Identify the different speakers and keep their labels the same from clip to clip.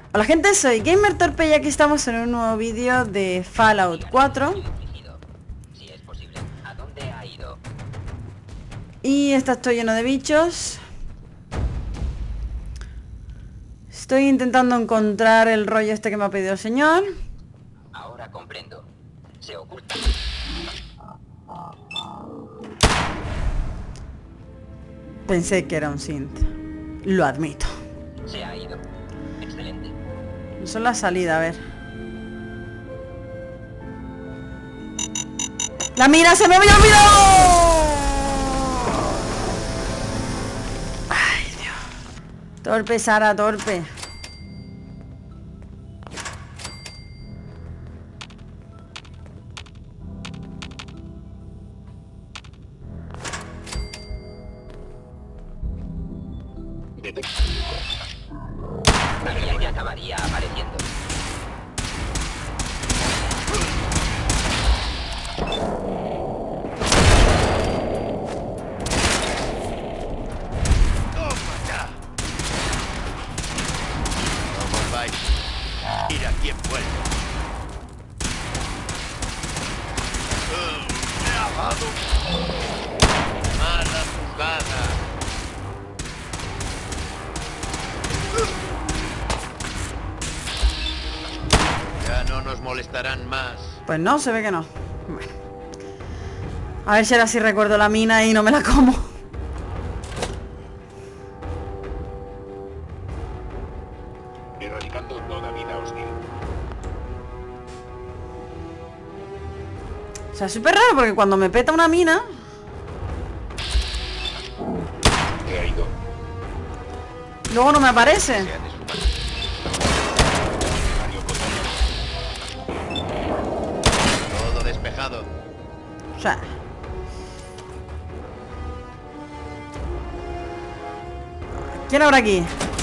Speaker 1: Hola gente, soy Gamer Torpe y aquí estamos en un nuevo vídeo de Fallout 4. Y está todo lleno de bichos. Estoy intentando encontrar el rollo este que me ha pedido el señor.
Speaker 2: Ahora comprendo. Se oculta.
Speaker 1: Pensé que era un synth. Lo admito.
Speaker 2: Se ha ido. Excelente.
Speaker 1: Eso es la salida, a ver. ¡La mina se me había olvidado! Ay, Dios. Torpe, Sara, torpe.
Speaker 2: Sabía que acabaría apareciendo.
Speaker 3: ¡Toma ya! ¿Cómo vais? Mira quién vuelve. ¡Me ha dado! ¡Mala jugada! Ya no nos molestarán más.
Speaker 1: Pues no, se ve que no. Bueno. A ver si ahora sí recuerdo la mina y no me la como.
Speaker 4: Erradicando toda vida hostil.
Speaker 1: O sea, es súper raro porque cuando me peta una mina,
Speaker 4: Se ha ido.
Speaker 1: luego no me aparece.
Speaker 3: Sea de su mano.
Speaker 4: Mario Cotono.
Speaker 3: Todo despejado.
Speaker 1: O sea. ¿Quién habrá aquí?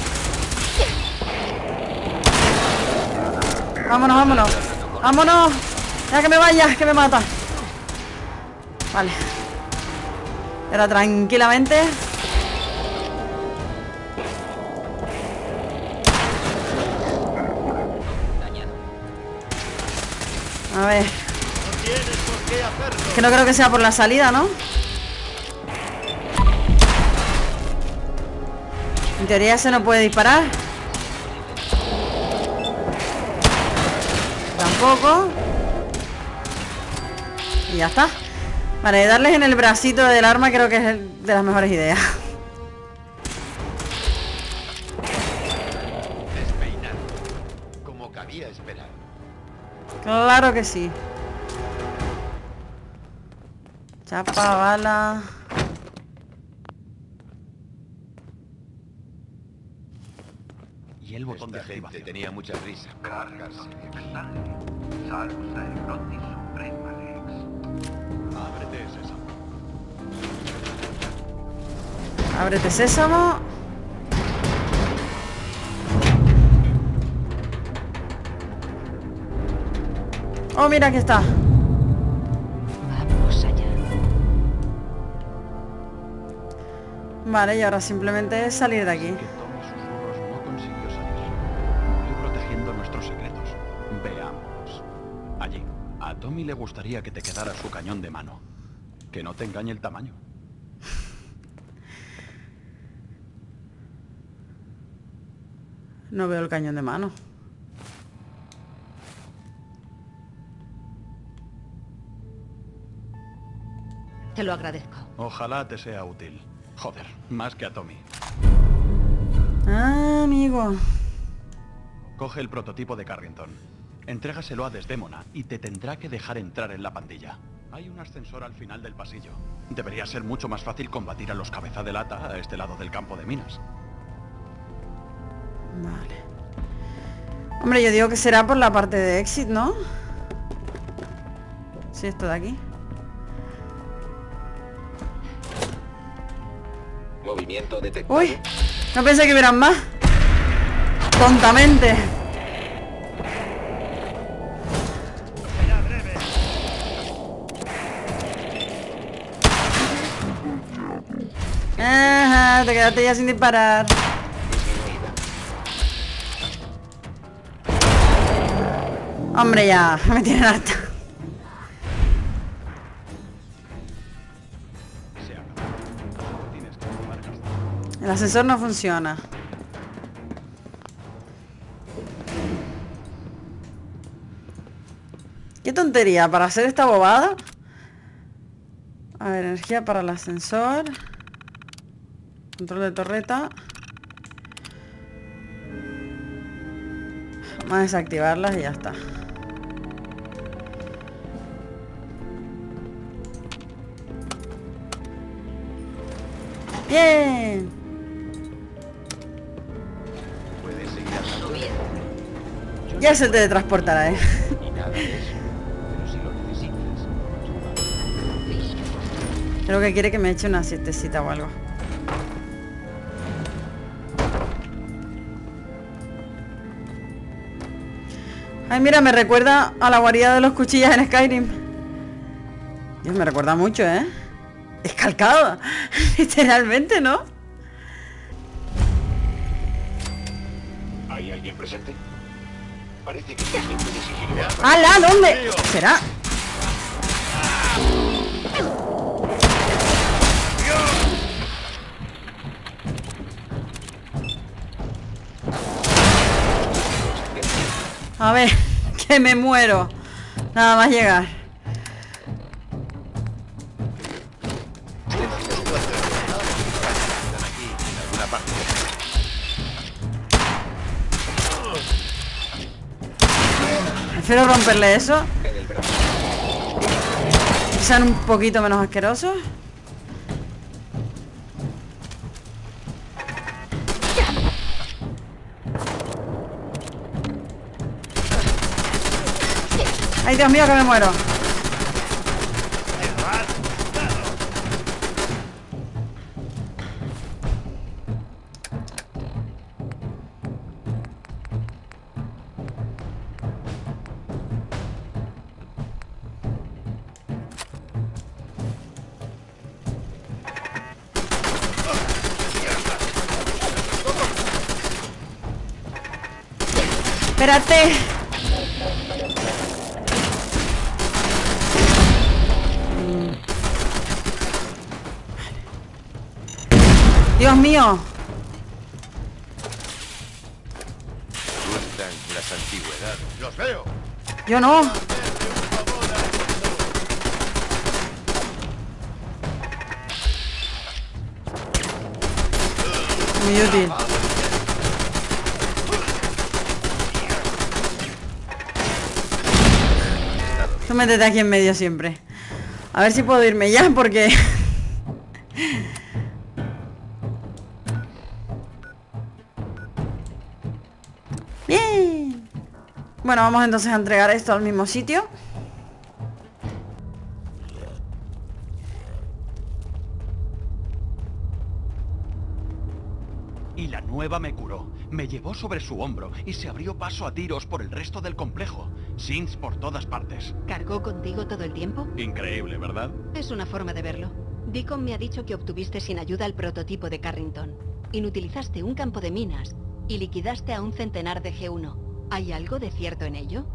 Speaker 1: Vámonos, vámonos. Vámonos. Ya que me vaya, que me mata. Vale. Ahora tranquilamente.
Speaker 2: Dañado.
Speaker 1: A ver.
Speaker 3: No tienes por qué hacerlo.
Speaker 1: Que no creo que sea por la salida, ¿no? En teoría se no puede disparar. Tampoco. Y ya está. Vale, darles en el bracito del arma creo que es de las mejores ideas.
Speaker 3: Despeinado. Como cabía esperar.
Speaker 1: Claro que sí. Chapa, bala.
Speaker 5: Y el botón de
Speaker 3: Esta gente
Speaker 5: activación.
Speaker 3: tenía mucha risa. Cargarse.
Speaker 5: Ábrete, sésamo.
Speaker 1: Ábrete sésamo. Oh, mira, aquí está.
Speaker 6: Vamos allá.
Speaker 1: Vale, y ahora simplemente es salir de aquí.
Speaker 5: Que Tommy Susurros no consiguió salir. Cumplió protegiendo nuestros secretos. Veamos. Allí. A Tommy le gustaría que te quedara su cañón de mano. Que no te engañe el tamaño.
Speaker 1: No veo el cañón de mano.
Speaker 6: Te lo agradezco.
Speaker 5: Ojalá te sea útil. Joder, más que a Tommy.
Speaker 1: Ah, amigo.
Speaker 5: Coge el prototipo de Carrington. Entrégaselo a Desdémona y te tendrá que dejar entrar en la pandilla. Hay un ascensor al final del pasillo. Debería ser mucho más fácil combatir a los cabeza de lata a este lado del campo de minas.
Speaker 1: Vale. Hombre, yo digo que será por la parte de exit, ¿no? Sí, esto de aquí.
Speaker 4: Movimiento detectado.
Speaker 1: Uy, no pensé que hubieran más. Tontamente.
Speaker 3: Será breve.
Speaker 1: Ajá, te quedaste ya sin disparar.
Speaker 4: Disminuida.
Speaker 1: Hombre, ya, me tienen harta.
Speaker 5: Se acabó. Tienes que tomar gas.
Speaker 1: El ascensor no funciona. Qué tontería, para hacer esta bobada. A ver, energía para el ascensor. Control de torreta. Vamos a desactivarlas y ya está. Bien.
Speaker 3: Puedes seguir andando
Speaker 1: Ya se teletransportará, ¿eh?
Speaker 3: y nada de eso. Pero si lo necesitas,
Speaker 1: Creo que quiere que me eche una siestecita o algo. Ay, mira, me recuerda a la guarida de los cuchillas en Skyrim. Dios, me recuerda mucho, ¿eh? Es calcado. Literalmente, ¿no?
Speaker 4: ¿Hay alguien presente? Parece que hay gente de sigilo.
Speaker 1: ¡Hala! ¿Dónde? ¿Será? A ver, que me muero. Nada más llegar.
Speaker 3: están aquí, en alguna parte.
Speaker 1: Prefiero romperle eso. Que sean un poquito menos asquerosos. Ay, Dios mío, que me muero. Espérate. Dios mío.
Speaker 3: Muestran las antigüedades. ¡Los veo!
Speaker 1: Yo no. Muy útil. Tú métete aquí en medio siempre. A ver si puedo irme ya, porque... Bien. Bueno, vamos entonces a entregar esto al mismo sitio.
Speaker 5: Y la nueva me curó. Me llevó sobre su hombro y se abrió paso a tiros por el resto del complejo. Synths por todas partes.
Speaker 6: ¿Cargó contigo todo el tiempo?
Speaker 5: Increíble, ¿verdad?
Speaker 6: Es una forma de verlo. Deacon me ha dicho que obtuviste sin ayuda el prototipo de Carrington. Inutilizaste un campo de minas y liquidaste a un centenar de G1. ¿Hay algo de cierto en ello?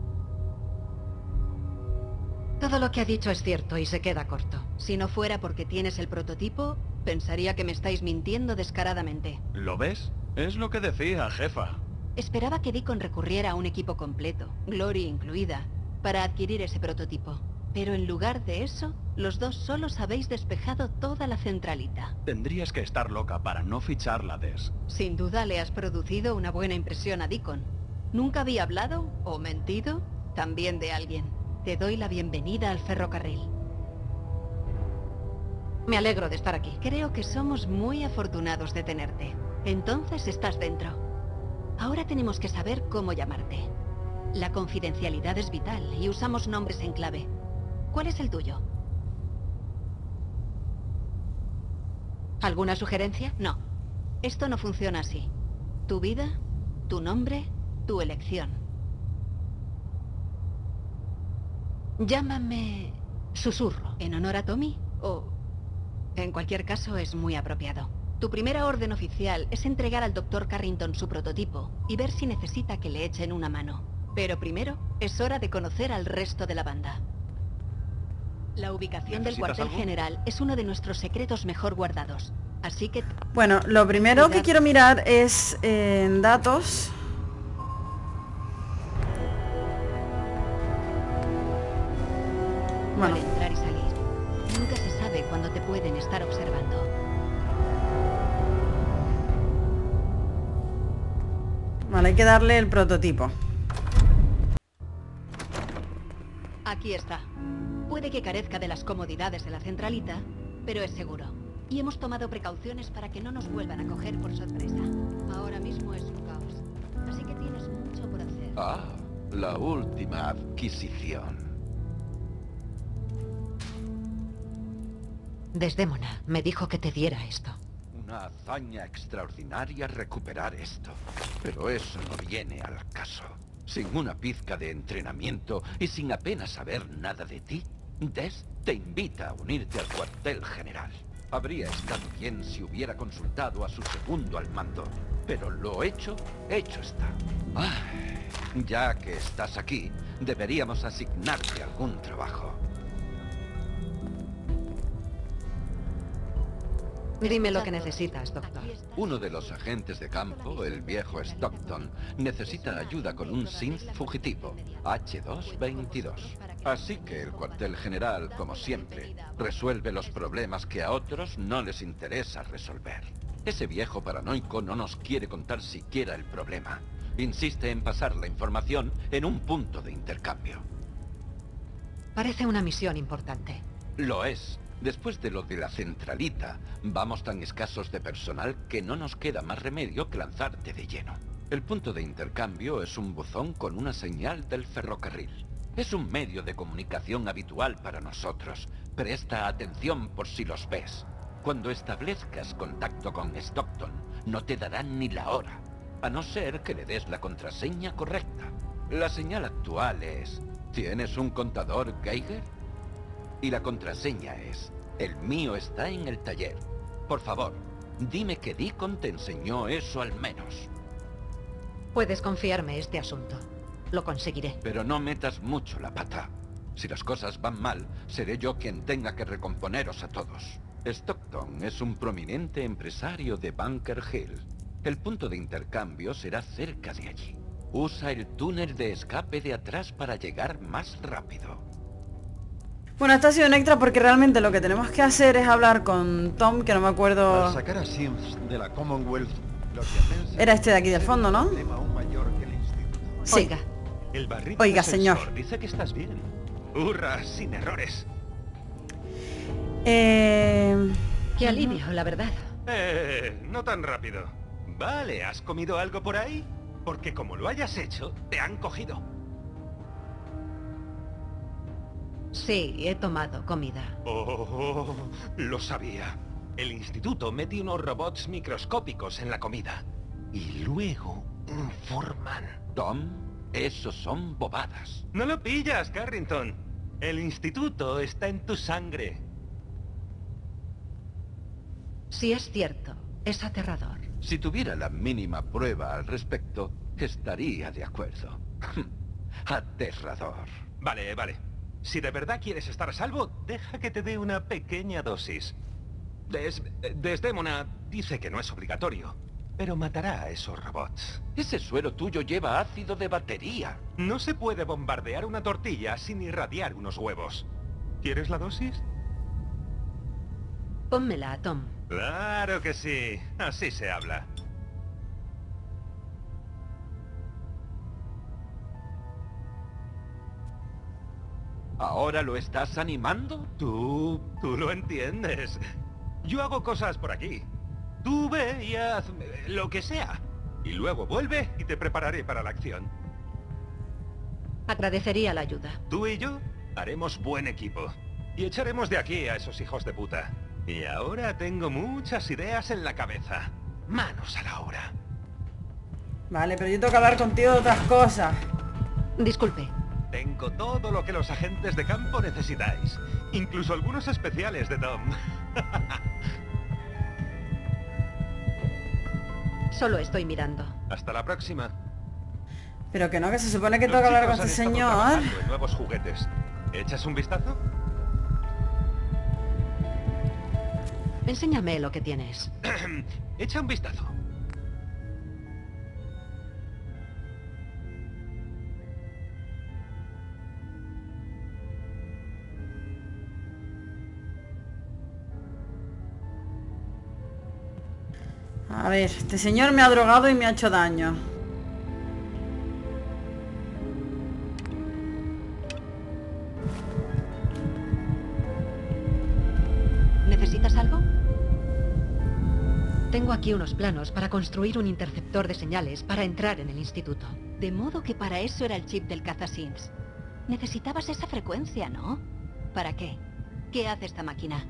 Speaker 6: Todo lo que ha dicho es cierto y se queda corto. Si no fuera porque tienes el prototipo, pensaría que me estáis mintiendo descaradamente.
Speaker 5: ¿Lo ves? Es lo que decía, jefa.
Speaker 6: Esperaba que Deacon recurriera a un equipo completo, Glory incluida, para adquirir ese prototipo. Pero en lugar de eso, los dos solos habéis despejado toda la centralita.
Speaker 5: Tendrías que estar loca para no fichar la DES.
Speaker 6: Sin duda le has producido una buena impresión a Deacon. Nunca había hablado, o mentido, también de alguien. Te doy la bienvenida al ferrocarril. Me alegro de estar aquí. Creo que somos muy afortunados de tenerte. Entonces estás dentro. Ahora tenemos que saber cómo llamarte. La confidencialidad es vital y usamos nombres en clave. ¿Cuál es el tuyo? ¿Alguna sugerencia? No. Esto no funciona así. Tu vida, tu nombre, tu elección. Llámame Susurro, en honor a Tommy, o... En cualquier caso, es muy apropiado. Tu primera orden oficial es entregar al Dr. Carrington su prototipo y ver si necesita que le echen una mano. Pero primero, es hora de conocer al resto de la banda. La ubicación del
Speaker 5: ¿Necesitas
Speaker 6: cuartel
Speaker 5: algo?
Speaker 6: general es uno de nuestros secretos mejor guardados. Así que...
Speaker 1: Bueno, lo primero que
Speaker 6: Cuidado.
Speaker 1: quiero mirar es en datos. Bueno,
Speaker 6: Vale entrar y salir. Nunca se sabe cuándo te pueden estar observando.
Speaker 1: vale, hay que darle el prototipo.
Speaker 6: Aquí está. Puede que carezca de las comodidades de la centralita, pero es seguro. Y hemos tomado precauciones para que no nos vuelvan a coger por sorpresa. Ahora mismo es un caos. Así que tienes mucho por hacer.
Speaker 3: Ah, la última adquisición.
Speaker 6: Desdémona me dijo que te diera esto.
Speaker 3: Una hazaña extraordinaria recuperar esto. Pero eso no viene al caso. Sin una pizca de entrenamiento y sin apenas saber nada de ti, Des te invita a unirte al cuartel general. Habría estado bien si hubiera consultado a su segundo al mando. Pero lo hecho está. Ya que estás aquí, deberíamos asignarte algún trabajo.
Speaker 6: Dime lo que necesitas, doctor.
Speaker 3: Uno de los agentes de campo, el viejo Stockton, necesita ayuda con un synth fugitivo, H222. Así que el cuartel general, como siempre, resuelve los problemas que a otros no les interesa resolver. Ese viejo paranoico no nos quiere contar siquiera el problema. Insiste en pasar la información en un punto de intercambio.
Speaker 6: Parece una misión importante.
Speaker 3: Lo es. Después de lo de la centralita, vamos tan escasos de personal que no nos queda más remedio que lanzarte de lleno. El punto de intercambio es un buzón con una señal del ferrocarril. Es un medio de comunicación habitual para nosotros. Presta atención por si los ves. Cuando establezcas contacto con Stockton, no te darán ni la hora, a no ser que le des la contraseña correcta. La señal actual es... ¿Tienes un contador Geiger? Y la contraseña es... El mío está en el taller. Por favor, dime que Deacon te enseñó eso al menos.
Speaker 6: Puedes confiarme este asunto. Lo conseguiré.
Speaker 3: Pero no metas mucho la pata. Si las cosas van mal, seré yo quien tenga que recomponeros a todos. Stockton es un prominente empresario de Bunker Hill. El punto de intercambio será cerca de allí. Usa el túnel de escape de atrás para llegar más rápido.
Speaker 1: Bueno, esto ha sido un extra porque realmente lo que tenemos que hacer es hablar con Tom, que no me acuerdo...
Speaker 5: Al sacar a Sims de la Commonwealth, lo que piensa
Speaker 1: Era este de aquí del fondo, ¿no?
Speaker 5: es un problema aún mayor que el instituto.
Speaker 1: Sí.
Speaker 6: Oiga,
Speaker 7: El barril
Speaker 1: Oiga,
Speaker 7: de
Speaker 1: señor.
Speaker 7: sensor dice que estás bien. Hurra, sin errores.
Speaker 6: qué alivio, la verdad.
Speaker 7: No tan rápido. Vale, ¿has comido algo por ahí? Porque como lo hayas hecho, te han cogido.
Speaker 6: Sí, he tomado comida.
Speaker 7: Oh, lo sabía. El instituto mete unos robots microscópicos en la comida. Y luego informan.
Speaker 3: Tom, esos son bobadas.
Speaker 7: No lo pillas, Carrington. El instituto está en tu sangre.
Speaker 6: Si es cierto, es aterrador.
Speaker 3: Si tuviera la mínima prueba al respecto, estaría de acuerdo. Aterrador.
Speaker 7: Vale, vale. Si de verdad quieres estar a salvo, deja que te dé una pequeña dosis. Desdémona dice que no es obligatorio, pero matará a esos robots.
Speaker 3: Ese suero tuyo lleva ácido de batería.
Speaker 7: No se puede bombardear una tortilla sin irradiar unos huevos. ¿Quieres la dosis?
Speaker 6: Pónmela, Tom.
Speaker 7: Claro que sí. Así se habla.
Speaker 3: ¿Ahora lo estás animando?
Speaker 7: Tú lo entiendes. Yo hago cosas por aquí. Tú ve y haz lo que sea. Y luego vuelve y te prepararé para la acción.
Speaker 6: Agradecería la ayuda.
Speaker 7: Tú y yo haremos buen equipo. Y echaremos de aquí a esos hijos de puta. Y ahora tengo muchas ideas en la cabeza. Manos a la obra.
Speaker 1: Vale, pero yo tengo que hablar contigo de otras cosas.
Speaker 6: Disculpe.
Speaker 7: Tengo todo lo que los agentes de campo necesitáis. Incluso algunos especiales de Tom.
Speaker 6: Solo estoy mirando.
Speaker 7: Hasta la próxima.
Speaker 1: Pero que no, que se supone que
Speaker 7: Los
Speaker 1: tengo que hablar con
Speaker 7: chicos
Speaker 1: este
Speaker 7: han estado
Speaker 1: señor.
Speaker 7: trabajando en nuevos juguetes. ¿Echas un vistazo?
Speaker 6: Enséñame lo que tienes.
Speaker 7: Echa un vistazo.
Speaker 1: A ver, este señor me ha drogado y me ha hecho daño.
Speaker 6: ¿Necesitas algo? Tengo aquí unos planos para construir un interceptor de señales para entrar en el instituto. De modo que para eso era el chip del cazasims. Necesitabas esa frecuencia, ¿no? ¿Para qué? ¿Qué hace esta máquina?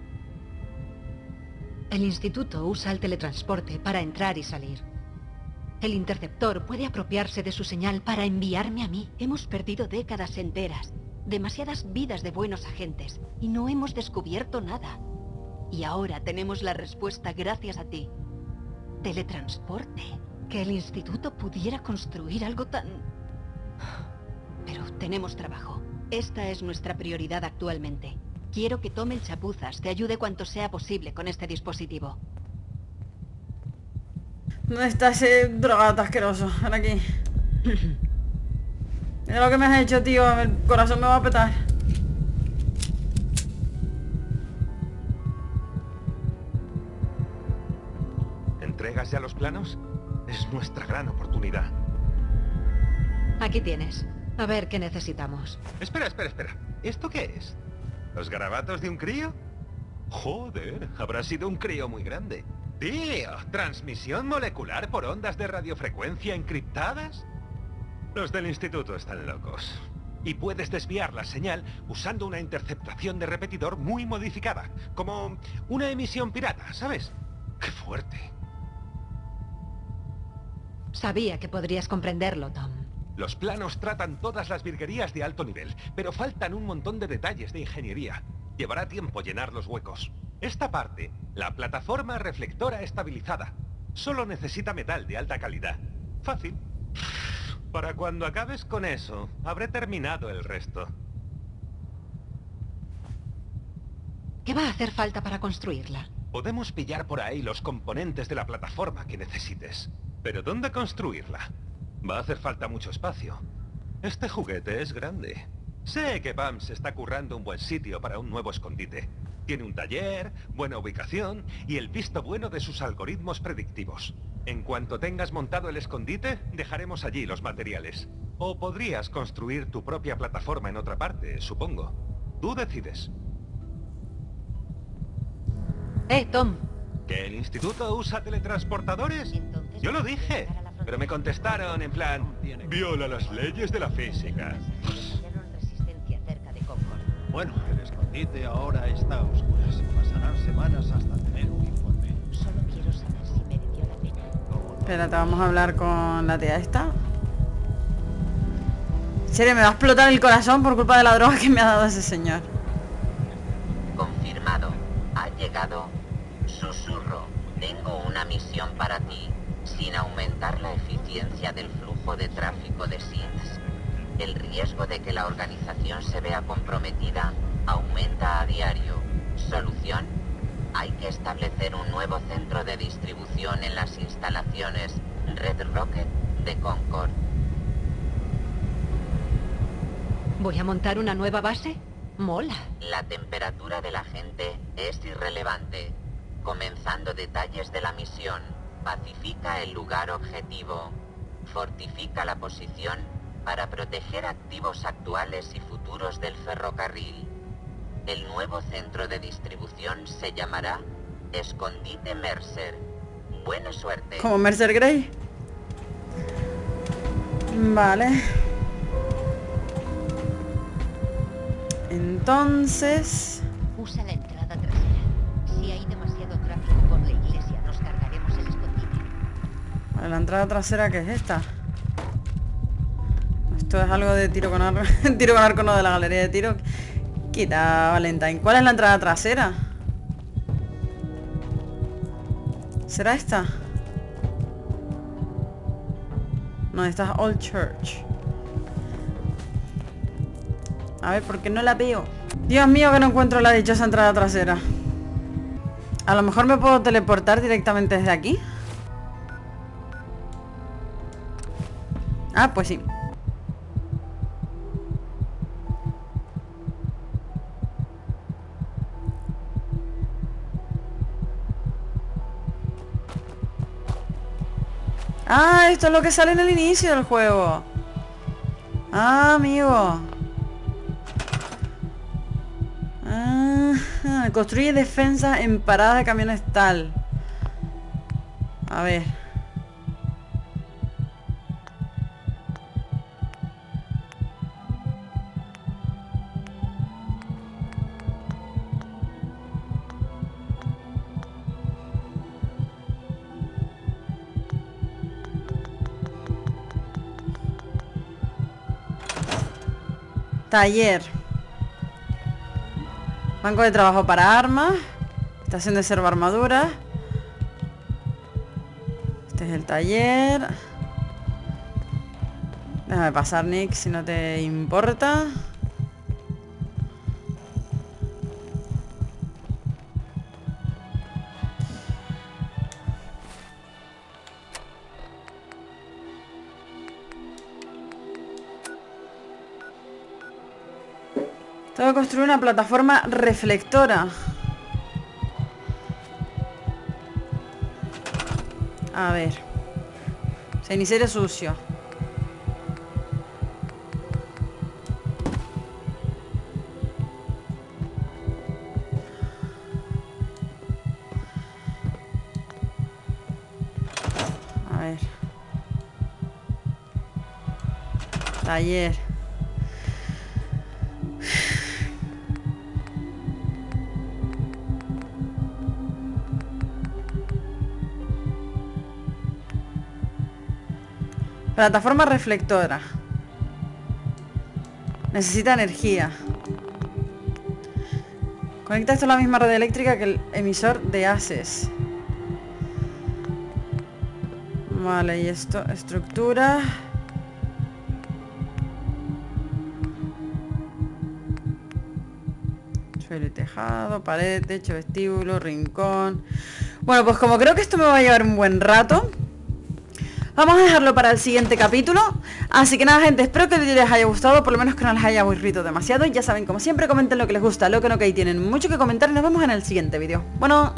Speaker 6: El instituto usa el teletransporte para entrar y salir. El interceptor puede apropiarse de su señal para enviarme a mí. Hemos perdido décadas enteras, demasiadas vidas de buenos agentes, y no hemos descubierto nada. Y ahora tenemos la respuesta gracias a ti. Teletransporte. Que el instituto pudiera construir algo tan... Pero tenemos trabajo. Esta es nuestra prioridad actualmente. Quiero que tome el chapuzas, te ayude cuanto sea posible con este dispositivo.
Speaker 1: ¿Dónde está ese drogado asqueroso? Ven aquí. Mira lo que me has hecho, tío. El corazón me va a petar.
Speaker 7: ¿Entregas ya los planos? Es nuestra gran oportunidad.
Speaker 6: Aquí tienes. A ver qué necesitamos.
Speaker 7: Espera. ¿Esto qué es? ¿Los garabatos de un crío? Joder, habrá sido un crío muy grande. Tío, ¿transmisión molecular por ondas de radiofrecuencia encriptadas? Los del instituto están locos. Y puedes desviar la señal usando una interceptación de repetidor muy modificada. Como una emisión pirata, ¿sabes? ¡Qué fuerte!
Speaker 6: Sabía que podrías comprenderlo, Tom.
Speaker 7: Los planos tratan todas las virguerías de alto nivel, pero faltan un montón de detalles de ingeniería. Llevará tiempo llenar los huecos. Esta parte, la plataforma reflectora estabilizada, solo necesita metal de alta calidad. Fácil. Para cuando acabes con eso, habré terminado el resto.
Speaker 6: ¿Qué va a hacer falta para construirla?
Speaker 7: Podemos pillar por ahí los componentes de la plataforma que necesites. Pero ¿dónde construirla? Va a hacer falta mucho espacio. Este juguete es grande. Sé que Pam se está currando un buen sitio para un nuevo escondite. Tiene un taller, buena ubicación y el visto bueno de sus algoritmos predictivos. En cuanto tengas montado el escondite, dejaremos allí los materiales. O podrías construir tu propia plataforma en otra parte, supongo. Tú decides.
Speaker 6: Tom.
Speaker 7: ¿Que el instituto usa teletransportadores?
Speaker 6: Entonces,
Speaker 7: Yo lo dije, pero me contestaron en plan... Viola las leyes de la física.
Speaker 6: Resistencia cerca de Concord.
Speaker 5: Bueno, el escondite ahora está a oscuras. Pasarán semanas hasta tener un informe.
Speaker 6: Solo quiero saber si mereció la pena.
Speaker 1: Espérate, vamos a hablar con la tía esta. En serio, me va a explotar el corazón por culpa de la droga que me ha dado ese señor.
Speaker 2: Confirmado. Ha llegado. Susurro. Tengo una misión para ti. Sin aumentar la eficiencia del flujo de tráfico de SINS, el riesgo de que la organización se vea comprometida aumenta a diario. Solución: hay que establecer un nuevo centro de distribución en las instalaciones Red Rocket de Concord.
Speaker 6: ¿Voy a montar una nueva base? Mola.
Speaker 2: La temperatura de la gente es irrelevante. Comenzando detalles de la misión. Pacifica el lugar objetivo. Fortifica la posición para proteger activos actuales y futuros del ferrocarril. El nuevo centro de distribución se llamará Escondite Mercer. Buena suerte.
Speaker 1: Como Mercer Grey. Vale. Entonces...
Speaker 6: Usa la entrada trasera. Si hay demasiado tráfico por la iglesia, nos cargaremos el escondite.
Speaker 1: Vale, la entrada trasera, ¿qué es esta? Esto es algo de tiro con arco. Tiro con arco, no, de la galería de tiro. Quita, Valentine. ¿Cuál es la entrada trasera? ¿Será esta? No, esta es Old Church. A ver, porque no la veo. Dios mío, que no encuentro la dichosa entrada trasera. A lo mejor me puedo teleportar directamente desde aquí. Ah, pues sí. Ah, esto es lo que sale en el inicio del juego. Ah, amigo. Ah, construye defensa en paradas de camiones tal. A ver. Taller. Banco de trabajo para armas. Estación de servo armadura. Este es el taller. Déjame pasar, Nick, si no te importa. Tengo que construir una plataforma reflectora. A ver. Cenicero sucio. A ver. Taller. Plataforma reflectora. Necesita energía. Conecta esto a la misma red eléctrica que el emisor de haces. Vale, y esto, estructura. Suelo y tejado, pared, techo, vestíbulo, rincón. Bueno, pues como creo que esto me va a llevar un buen rato, vamos a dejarlo para el siguiente capítulo. Así que nada, gente, espero que el vídeo les haya gustado, por lo menos que no les haya aburrido demasiado. Y ya saben, como siempre, comenten lo que les gusta, lo que no, que ahí tienen mucho que comentar. Y nos vemos en el siguiente vídeo. Bueno...